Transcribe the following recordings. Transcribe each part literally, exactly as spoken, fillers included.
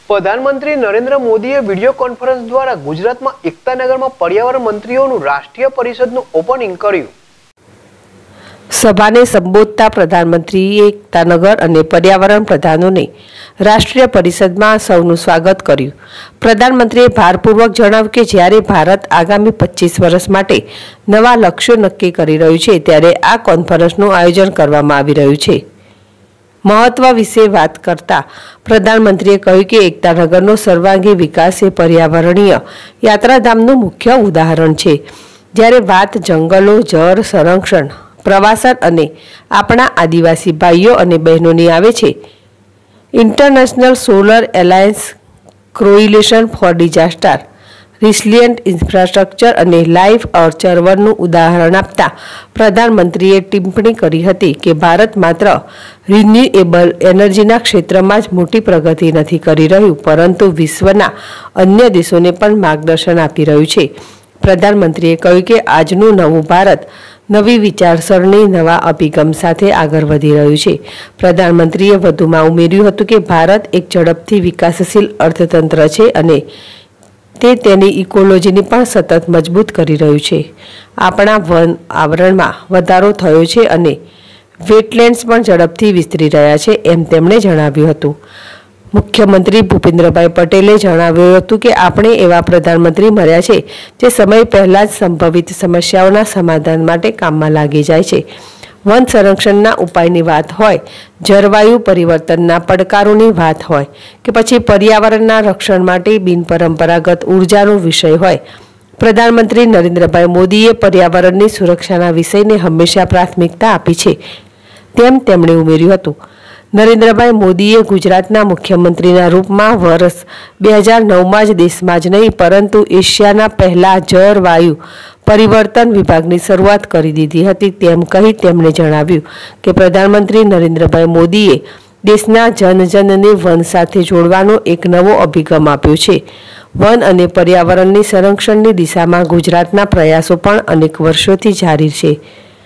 प्रधानमंत्री Narendra मोदीए video conference द्वारा गुजरात में एकतानगर में पर्यावरण मंत्रीओनु राष्ट्रीय परिषदनु ओपनिंग कर्यु। सभाने संबोधता प्रधानमंत्रीए एकतानगर अने पर्यावरण प्रधानोने राष्ट्रीय परिषद में सौનું स्वागत कर्यु। प्रधानमंत्रीए भारपूर्वक जणाव्युं के ज्यारे भारत आगामी पच्चीस वर्ष माटे नवा लक्ष्यो नक्की करी रह्युं छे त्यारे आ कॉन्फरन्सनुं आयोजन करवामां आवी रह्युं छे। महत्व विषे बात करता प्रधानमंत्रीए कह्युं के एकतानगरनो सर्वांगी विकास ए पर्यावरणीय यात्राधामनुं मुख्य उदाहरण छे। ज्यारे वात जंगलो, जળ संरक्षण, प्रवासन अने आपणा आदिवासी भाईओ अने बहनोनी आवे छे, international solar alliance, coalition for disaster resilient infrastructure अने लाइफ अर्थ चळवळનું उदाहरण आपता प्रधानमंत्रीए टिप्पणी करी हती के भारत मात्र रिन्यूएबल एनर्जीना क्षेत्रमां ज मोटी प्रगति नथी करी रह्युं परंतु विश्वना अन्य देशोने पण मार्गदर्शन आपी रह्युं छे। प्रधानमंत्रीए कह्युं के आजनुं नवुं भारत नवी विचारसरणी नवा अभिगम साथे आगळ वधी रह्युं छे। प्रधानमंत्रीए वधुमां उमेर्युं हतुं के भारत एक झड़पथी विकासशील अर्थतंत्र छे अने ते तेनी इकोलॉजीने पण सतत मजबूत करी रह्युं छे। आपणा वन आवरणमां वधारो थयो छे अने वेटलेन्ड्स पण झड़पथी विस्तरी रह्या छे एम તેમણે जणाव्युं हतुं। मुख्यमंत्री भूपेन्द्रभाई पटेले जणाव्युं हतुं के आपणे एवा प्रधानमंत्री मळ्या छे जे समय पहेला ज संभवित समस्याओना समाधान माटे काममां लागी जाय छे। वन संरक्षणना उपायनी वात होय, जलवायु परिवर्तनना પડકારોની વાત હોય કે પછી पर्यावरणना रक्षण माटे बिनपरंपरागत ऊर्जानो विषय होय, प्रधानमंत्री नरेन्द्रभाई मोदीए पर्यावरणनी सुरक्षाना विषयने हमेशा प्राथमिकता आपी छे तेम તેમણે ઉમેર્યું હતું। नरेन्द्रभाई मोदीए गुजरातना मुख्यमंत्रीना रूपमां वर्ष બે હજાર નવ मां ज देशमां ज नहीं परंतु एशियाना पहला जलवायु परिवर्तन विभागनी शरूआत करी दीधी हती तेम कही તેમણે जणाव्युं के प्रधानमंत्री नरेन्द्रभाई मोदीए देशना जनजनने वन साथे जोड़वानो एक नवो अभिगम आप्यो छे। वन अने पर्यावरणनी संरक्षणनी दिशामां गुजरातना प्रयासो पण अनेक वर्षोथी जारी छे।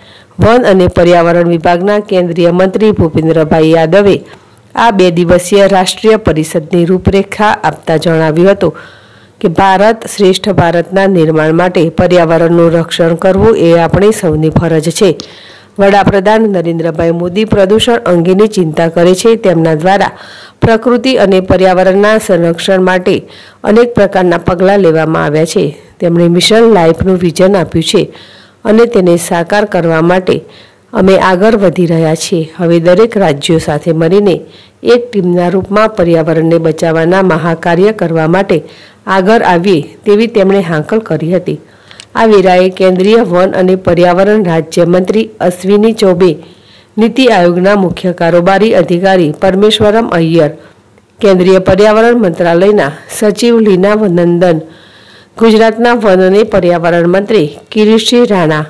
वन अने पर्यावरण विभागना केंद्रीय मंत्री भूपेन्द्रभाई यादवे आ बे दिवसीय राष्ट्रीय परिषदनी रूपरेखा आपता जणाव्युं हतुं कि भारत श्रेष्ठ भारतना निर्माण माटे पर्यावरणनुं रक्षण करवुं ए आपणी सौनी फरज छे। वडाप्रधान नरेन्द्रभाई मोदी प्रदूषण अंगेनी चिंता करे छे तेमना द्वारा प्रकृति अने पर्यावरणना संरक्षण माटे अनेक प्रकारना पगलां लेवामां आव्या छे। તેમણે मिशन लाइफनुं विजन आप्युं छे અને તેને સાકાર કરવા માટે અમે આગળ વધી રહ્યા છીએ। હવે દરેક રાજ્યો સાથે મળીને એક ટીમના રૂપમાં પર્યાવરણને બચાવવાના મહાકાર્ય કરવા માટે આગળ આવીએ તેવી તેમણે હાંકલ કરી હતી। આ વેળાએ કેન્દ્રીય વન અને પર્યાવરણ રાજ્યમંત્રી અશ્વિની ચૌબે, નીતિ આયોગના મુખ્ય કારોબારી અધિકારી પરમેશ્વરમ અય્યર, કેન્દ્રીય પર્યાવરણ મંત્રાલયના સચિવ લીના નંદન, गुजरातना वन अने पर्यावरण मंत्री किरीटसिंह राणा,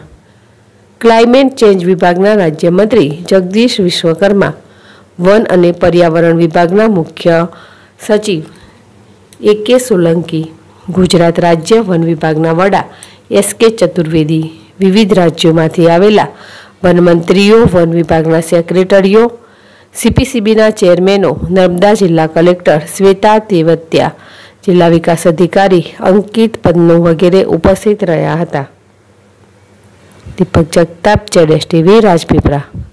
क्लाइमेट चेन्ज विभागना राज्यमंत्री जगदीश विश्वकर्मा, वन अने पर्यावरण विभागना मुख्य सचिव ए के सोलंकी, गुजरात राज्य वन विभागना वडा एस के चतुर्वेदी, विविध राज्योमांथी आवेला वन मंत्रीओ, वन विभागना सेक्रेटरीओ, सीपीसीबीना चेरमेनो, नर्मदा जिल्ला कलेक्टर श्वेता तेवतिया, जिला विकास अधिकारी अंकित पन्नू वगैरह उपस्थित रह्या हता। Deepak Jagtap, Z S TV, राजपीपळा।